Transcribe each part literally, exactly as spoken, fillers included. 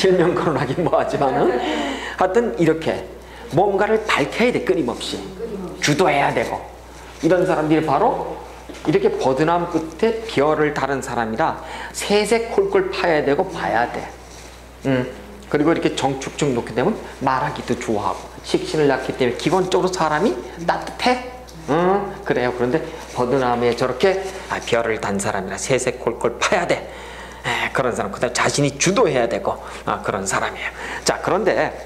실명 거론하긴 뭐하지만은 하여튼 이렇게 뭔가를 밝혀야 돼. 끊임없이 주도해야 되고. 이런 사람들이 바로 이렇게 버드나무 끝에 별을 다른 사람이라 세세 콜콜 파야 되고 봐야 돼. 음. 그리고 이렇게 정축중 놓게 되면 말하기도 좋아하고 식신을 낳기 때문에 기본적으로 사람이 따뜻해. 음, 그래요. 그런데 버드나무에 저렇게 아, 별을 단 사람이라 세세 콜콜 파야 돼. 에, 그런 사람. 그다음 자신이 주도해야 되고 아, 그런 사람이에요. 자, 그런데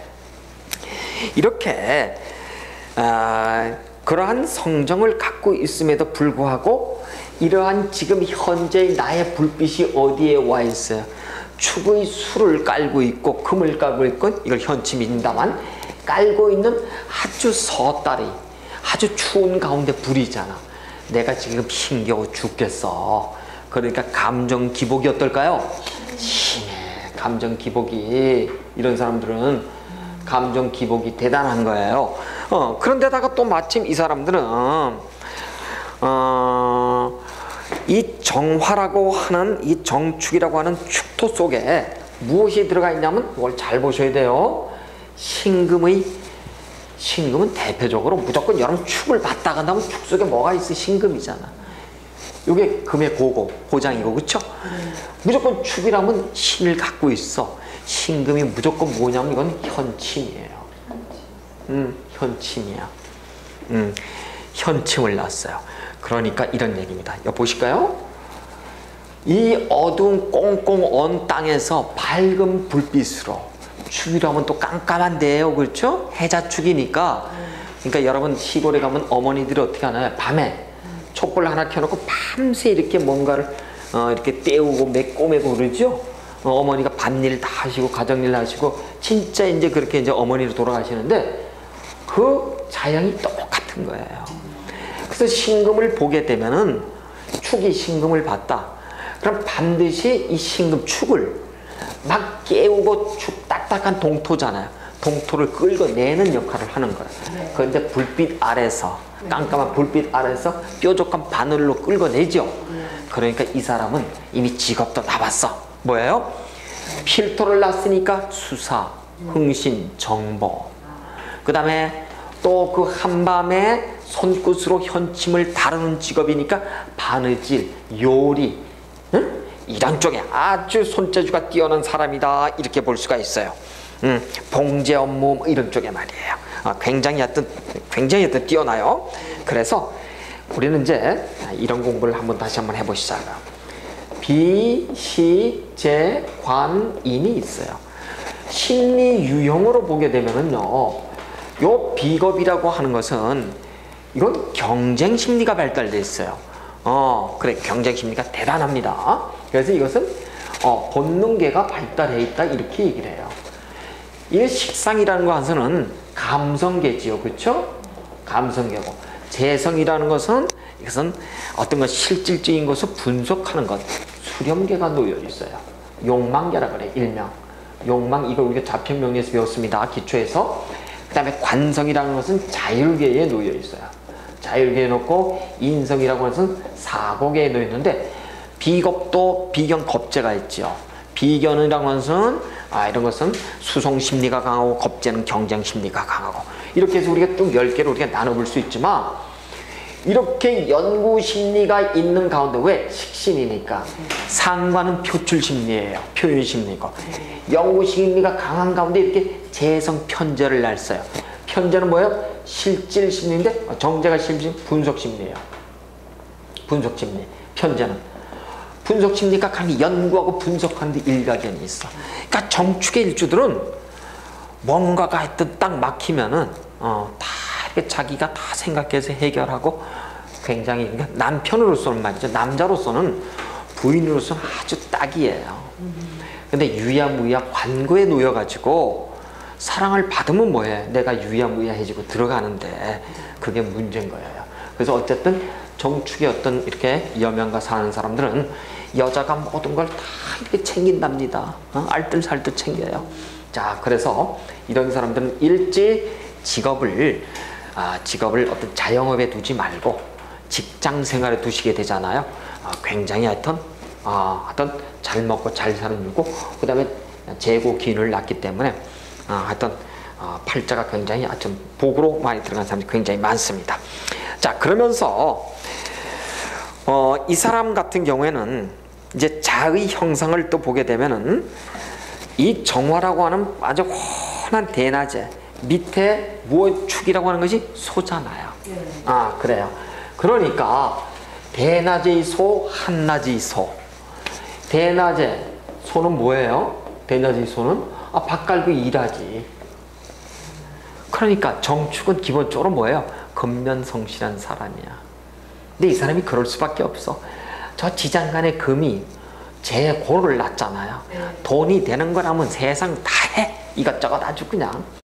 이렇게 아, 그러한 성정을 갖고 있음에도 불구하고 이러한 지금 현재의 나의 불빛이 어디에 와 있어요? 축의 수를 깔고 있고 금을 깔고 있고 이걸 현침입니다만 깔고 있는 아주 서따리 아주 추운 가운데 불이잖아. 내가 지금 힘겨워 죽겠어. 그러니까 감정 기복이 어떨까요? 심해. 감정 기복이. 이런 사람들은 감정 기복이 대단한 거예요. 어, 그런데다가 또 마침 이 사람들은 어, 이 정화라고 하는 이 정축이라고 하는 축토 속에 무엇이 들어가 있냐면 이걸 잘 보셔야 돼요. 신금의 신금은 대표적으로 무조건 여러분 축을 받다 간다면 축 속에 뭐가 있어? 신금이잖아. 이게 금의 고고, 고장이고, 그쵸? 음. 무조건 축이라면 신을 갖고 있어. 신금이 무조건 뭐냐면 이건 현침이에요. 음, 현침이야. 음, 현침을 놨어요. 그러니까 이런 얘기입니다. 여기 보실까요? 이 어두운 꽁꽁 언 땅에서 밝은 불빛으로 축이라면 또 깜깜한데요, 그렇죠? 해자축이니까. 그러니까 여러분 시골에 가면 어머니들이 어떻게 하나요? 밤에 촛불 하나 켜놓고 밤새 이렇게 뭔가를 어, 이렇게 떼우고 메꼬매고 그러죠. 어, 어머니가 밭일 다 하시고 가정일 하시고 진짜 이제 그렇게 이제 어머니로 돌아가시는데 그 자양이 똑같은 거예요. 그래서 신금을 보게 되면은 축이 신금을 봤다. 그럼 반드시 이 신금 축을 막 깨우고 축 딱딱한 동토잖아요. 동토를 긁어내는 역할을 하는 거예요. 네. 그런데 불빛 아래서 깜깜한 불빛 아래서 뾰족한 바늘로 긁어내죠. 네. 그러니까 이 사람은 이미 직업도 나왔어. 뭐예요? 필토를 놨으니까 수사, 흥신, 정보. 그 다음에 또 그 한밤에 손끝으로 현침을 다루는 직업이니까 바느질, 요리, 응? 이런 쪽에 아주 손재주가 뛰어난 사람이다. 이렇게 볼 수가 있어요. 음, 봉제 업무 뭐 이런 쪽에 말이에요. 아, 굉장히 하여튼 굉장히 하여튼 뛰어나요. 그래서 우리는 이제 이런 공부를 한번 다시 한번 해보시자고요. 비, 시, 제, 관, 인이 있어요. 심리 유형으로 보게 되면은요, 요 비겁이라고 하는 것은 이건 경쟁 심리가 발달돼 있어요. 어, 그래, 경쟁 심리가 대단합니다. 그래서 이것은 어, 본능계가 발달해 있다 이렇게 얘기를 해요. 이 식상이라는 것은 감성계지요, 그렇죠? 감성계고 재성이라는 것은 이것은 어떤 것 실질적인 것을 분석하는 것, 수렴계가 놓여 있어요. 욕망계라 그래, 일명. 욕망, 이거 우리가 자평명리에서 배웠습니다. 기초에서. 그 다음에 관성이라는 것은 자율계에 놓여 있어요. 자율계에 놓고 인성이라고 하는 것은 사고계에 놓여 있는데 비겁도 비견 겁재가 있죠. 비견이라고 하는 것은 아, 이런 것은 수송심리가 강하고 겁재는 경쟁심리가 강하고 이렇게 해서 우리가 또 열 개로 우리가 나눠볼 수 있지만 이렇게 연구심리가 있는 가운데 왜? 식신이니까 상관은 표출심리예요. 표현심리고 연구심리가 강한 가운데 이렇게 재성편제를 날써요. 편제는 뭐예요? 실질심리인데 정제가 실질 분석심리예요. 분석심리. 편제는 분석심리가 강히 연구하고 분석하는데 일가견이 있어. 그러니까 정축의 일주들은 뭔가가 하여튼 딱 막히면은 어, 다 이렇게 자기가 다 생각해서 해결하고 굉장히 그러니까 남편으로서는 말이죠. 남자로서는 부인으로서는 아주 딱이에요. 근데 유야무야 관고에 놓여가지고 사랑을 받으면 뭐해? 내가 유야무야해지고 들어가는데 그게 문제인 거예요. 그래서 어쨌든 정축의 어떤 이렇게 여명과 사는 사람들은 여자가 모든 걸 다 이렇게 챙긴답니다. 어? 알뜰살뜰 챙겨요. 자, 그래서 이런 사람들은 일찍 직업을 아, 직업을 어떤 자영업에 두지 말고 직장 생활에 두시게 되잖아요. 아, 굉장히 하여튼 아, 하여튼 잘 먹고 잘 사는 일고 그 다음에 재고 기운을 낳기 때문에 어, 하여튼 어, 팔자가 굉장히 하여튼 복으로 많이 들어간 사람이 굉장히 많습니다. 자, 그러면서 어, 이 사람 같은 경우에는 이제 자의 형상을 또 보게 되면은 이 정화라고 하는 아주 훤한 대낮에 밑에 무엇 축이라고 하는 것이 소잖아요. 아, 그래요. 그러니까 대낮의 소, 한낮의 소. 대낮에 소는 뭐예요? 대낮의 소는 아, 밥 갈고 일하지. 그러니까 정축은 기본적으로 뭐예요? 근면성실한 사람이야. 근데 이 사람이 그럴 수밖에 없어. 저 지장간의 금이 제 고를 낳잖아요. 돈이 되는 거라면 세상 다 해. 이것저것 아주 그냥.